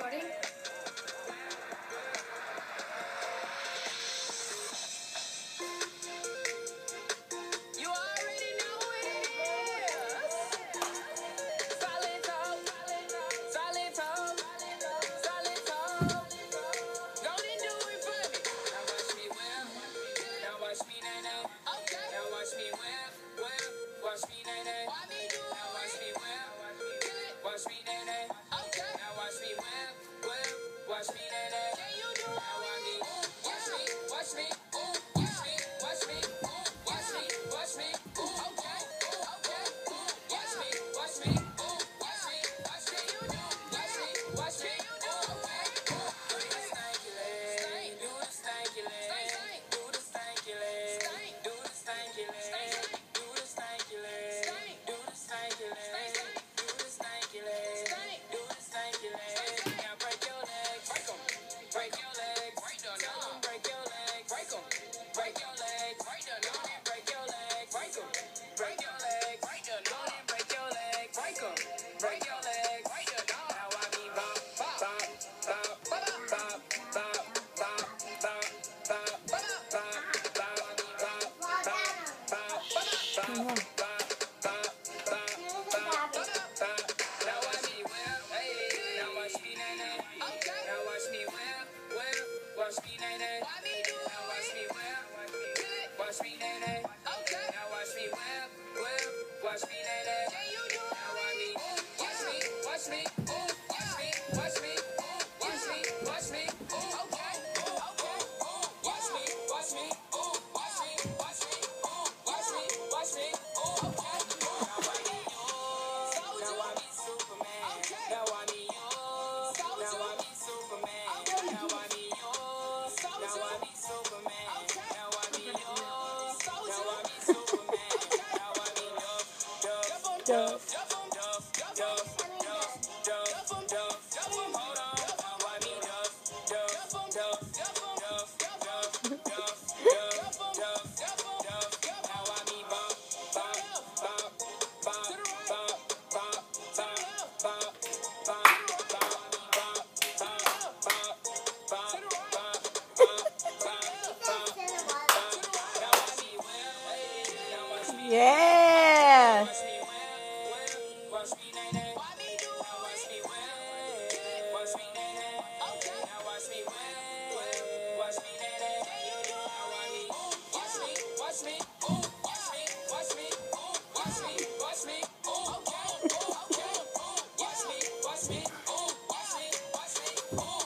recording? You already know who it is. Solid talk, solid talk, solid talk. Go and do it for me. Now watch me whip, now watch me nay-nay. Okay. Now watch me whip, watch me nay-nay. Now watch me whip, watch me nay-nay. Okay. Now watch me whip, watch me nay-nay. Can you do it? Now watch me, watch me, watch me, watch me, watch me, watch me, watch me. Okay, okay. Watch me, watch me, watch me, watch me. You do, watch me, watch me. You do, okay. Do the stanky leg, do the stanky leg, do the stanky leg, do the stanky leg, do the stanky leg, do the stanky leg, do the stanky leg, do the stanky leg. Now break your legs, break 'em, break your legs, tell 'em break your legs, break 'em, break your legs, break your legs, break 'em, break your legs, break your legs, break your legs, break 'em, break your legs. Now I be bop, bop, bop, bop, bop, bop, bop, bop, bop, bop, bop, bop, I be bop, bop, bop, bop, bop, bop, bop. Now watch me whip, hey. Now watch me nay-nay. Now watch me whip, watch me nay-nay. Now watch me whip, watch me nay-nay. Now watch me whip, watch me nay-nay. Now watch me, watch me, watch me, watch me, watch me, watch me, watch me. Okay, okay. Watch me, watch me, watch me, watch me, watch me, watch me. Okay. Now I be yours. Now I be Superman. Now I be yours. Now I be Superman. Now I be yours. Now I be Superman. Now I be yours. Now I be Superman. Now I be Duff, Duff, Duff, Duff, Duff, Duff, Duff, Duff, Duff. Hold on. Now I be Duff, Duff, Duff, Duff, Duff, Duff, Duff, Duff, Duff. Now I be bop, bop, bop, bop, bop, bop, bop, bop, bop, Yeah. watch me nay-nay. Now watch me whip, watch me nay-nay. Now watch me whip, watch me nay-nay. Now watch me, watch me, watch me, watch me, watch me, watch me, watch me. Okay, okay. Watch me, watch me, watch me, watch me.